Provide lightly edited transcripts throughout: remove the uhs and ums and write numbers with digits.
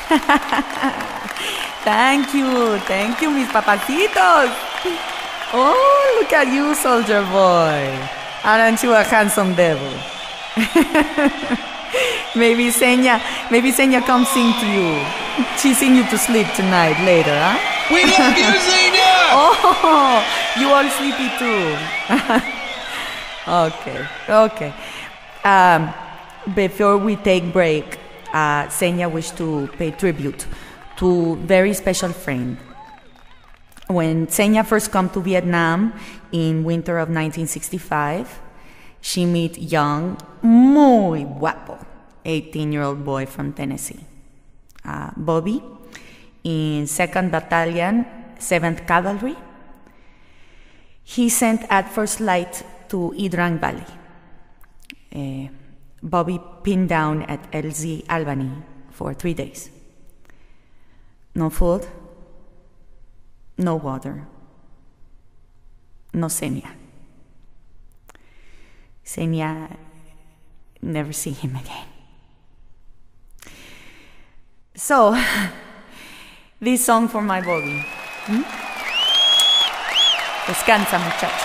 Thank you, mis papacitos. Oh, look at you, soldier boy. Aren't you a handsome devil? Maybe Senya comes sing to you. She sing you to sleep tonight later, huh? We love you, Senya! Oh, you all sleepy too. Okay. Before we take break, Senya wished to pay tribute to very special friend. When Senya first come to Vietnam in winter of 1965, she meet young, muy guapo, 18-year-old boy from Tennessee, Bobby, in 2nd Battalion, 7th Cavalry. He sent at first light to Idrang Valley. Bobby pinned down at LZ Albany for 3 days. No food, no water, no Senya. Senya never see him again. So, this song for my Bobby. Descansa, muchacho.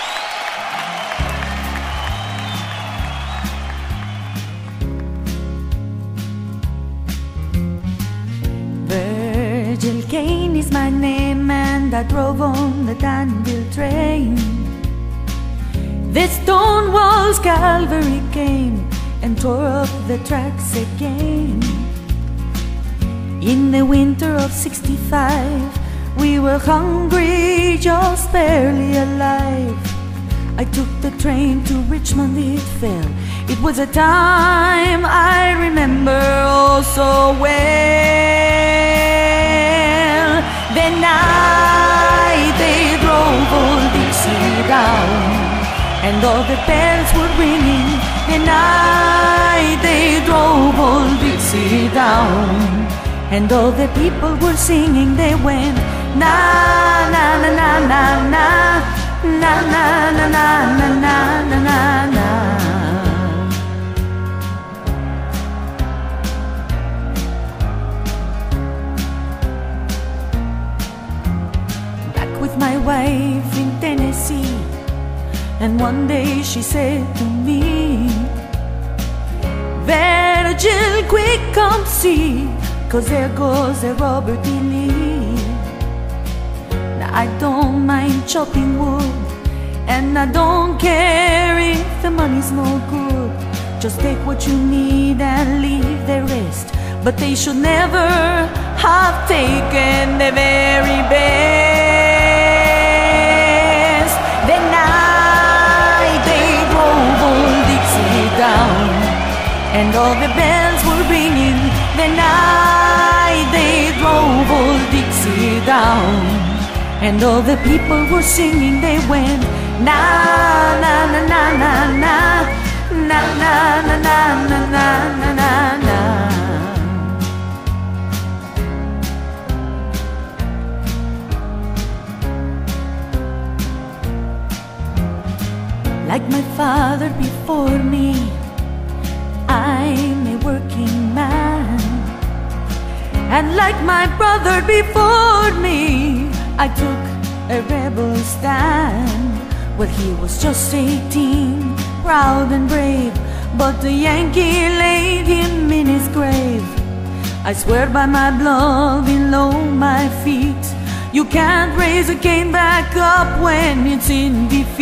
Virgil Kane is my name, and I drove on the Danville train. The Stonewall's cavalry came and tore up the tracks again. In the winter of 65, we were hungry, just barely alive. I took the train to Richmond, it fell. It was a time I remember oh so well. The night they drove old Dixie down, and all the bells were ringing. The night they drove old Dixie down, and all the people were singing. They went na na na na na na na na na na na na na na. Back with my wife in Tennessee, and one day she said to me, Virgil, quick come see, 'cause there goes a Robert E. Lee. Now I don't mind chopping wood, and I don't care if the money's no good. Just take what you need and leave the rest. But they should never have taken the very best. The night they drove old Dixie down, and all the bells were ringing. The night they drove old Dixie down, and all the people were singing. They went na na na na na na na na na na na na na na. Like my father before me, I'm a working man. And like my brother before me, I took a rebel stand. Well, he was just 18, proud and brave, but the Yankee laid him in his grave. I swear by my blood below my feet, you can't raise a cane back up when it's in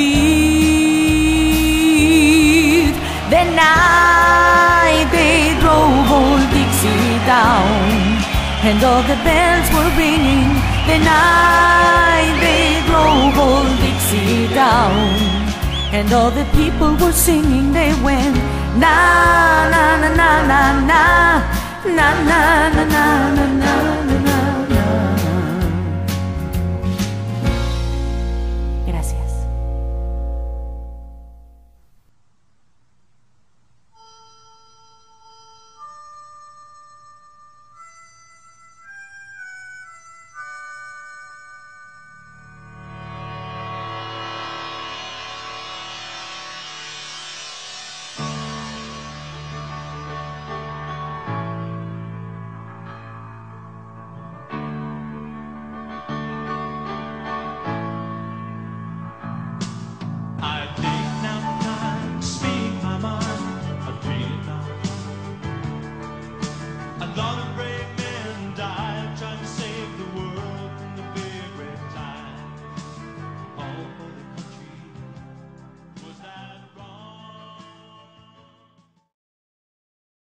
defeat. The night they drove old Dixie down, and all the bells were ringing. The night they drove old Dixie down, and all the people were singing. They went na na na na na na na na na na na.